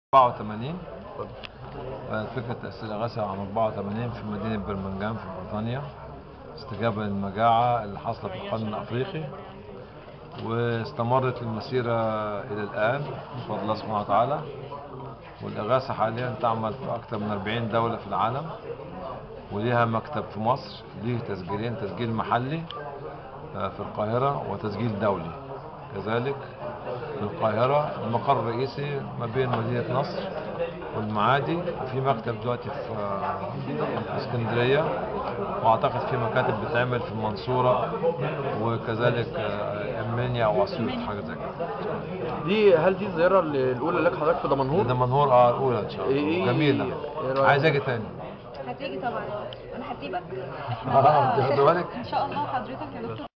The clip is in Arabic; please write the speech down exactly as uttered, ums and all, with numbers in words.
أربعة وثمانين. فكرة تأسيس الإغاثة عام أربعة وثمانين في مدينة برمنجهام في بريطانيا استجابة للمجاعة اللي حصلت في القرن الأفريقي، واستمرت المسيرة إلى الآن بفضل الله سبحانه وتعالى. والإغاثة حاليا تعمل في أكثر من أربعين دولة في العالم، وليها مكتب في مصر، ليه تسجيلين، تسجيل محلي في القاهرة وتسجيل دولي كذلك في القاهرة. المقر الرئيسي ما بين مدينة نصر والمعادي، وفي مكتب دلوقتي في اسكندرية، واعتقد في مكاتب بتعمل في المنصورة وكذلك المنيا او اسيوط، حاجه زي كده. دي هل دي الزياره الاولى لك حضرتك في دمنهور؟ دمنهور اه الاولى ان شاء الله. إيه جميله. إيه عايز اجي تاني. هتيجي طبعا، انا هسيبك. اه ان شاء الله حضرتك يا دكتور